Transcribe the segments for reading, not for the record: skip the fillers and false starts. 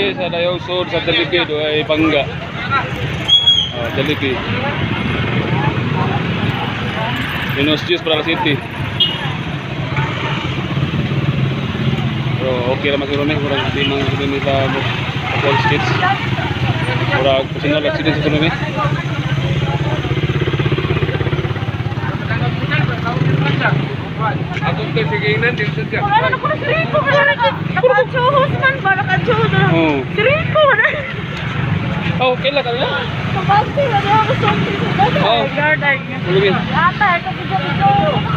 diri sa dayong sud sa Jollibee do ay pangga. Jollibee. Pinos Juice para City. Pero okay naman siguro nih, kurang di mang ini sa Apple Skits. Kurang personal accident sa nih. Ako kay siginan din sa. Wala na ko na siriko ka na nakachuhos man para kachuhos na. Siriko na. Oh, kailan ka na? Kabante na ako sa garden. Ulugin. Ata ko dito.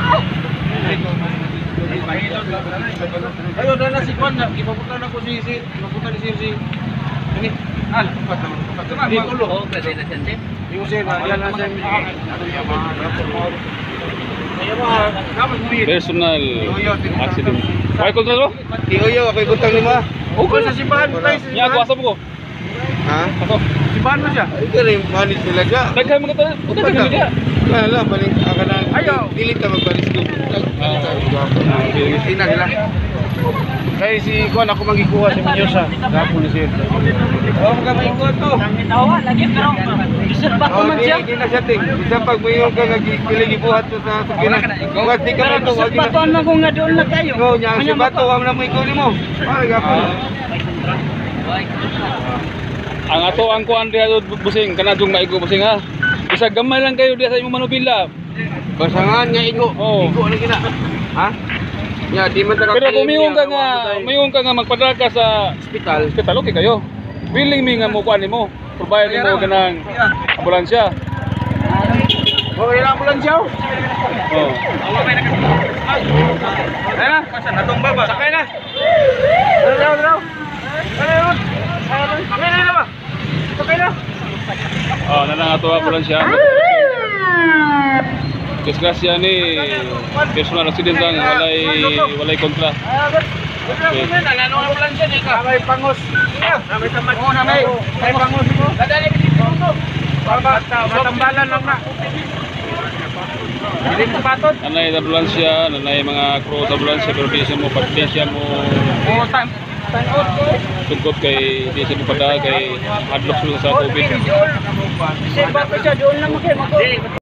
Ayo na si Juan, ipapunta na ko si ipapunta ni si ini. Di ulo. Oh, pwede na siya. Yung siya na yan na siya. Personal accident. Why kontra lo? Tiyo ako ibutang lima. Okay sa simbahan mo tayo. Ya aku asap ko. Ha? Ako. Simbahan mo siya. Ikaw rin manis talaga. Daghan mga tayo. Uta sa media. Wala balik akan ayo dili ta magbalis ko. Ina nila. Kay si Juan ako magikuha si Menyosa. Gapo ni sir. Oh, magkaikot to. Tawa lagi pero isip ba ko man siya? Di na siya ting. Isa pag mayon ka nagibuhat sa tukina. Wag di ka man to. Isip ba ko na kung nga doon na kayo. Go nya si bato wa na mo ikaw nimo. Ay gapo. Ang ato ang kuan diha busing kanadung maigo busing ha. Isa gamay lang kayo diha sa imong manubila. Basangan nga igo. Igo na gina. Ha? Ya, di man ta. Pero kung mayong ka nga magpadraka sa hospital, okay kayo. Willing mi nga mo kuan nimo. Provide mo kanang ambulansya. Oh, ila ambulansya. Oh. Ay na, natumba ba? Sakay na. Daw. Sakay na ba? Sakay na. Oh, nanang ato ambulansya. Disgrasya ni personal accident lang walay kontra. Okay. Ano ambulansya ni ka? May pangos. May tamad. Oh, may pangos mo. Dadali ni pangos. Matambalan lang na. Dili mo patot. Nanay ambulansya, nanay mga crew sa ambulansya pero di siya mo Oh, time out ko. tungkot kay di siya mo pada kay hadlok sa COVID. Isip ba ko siya doon lang mo kayo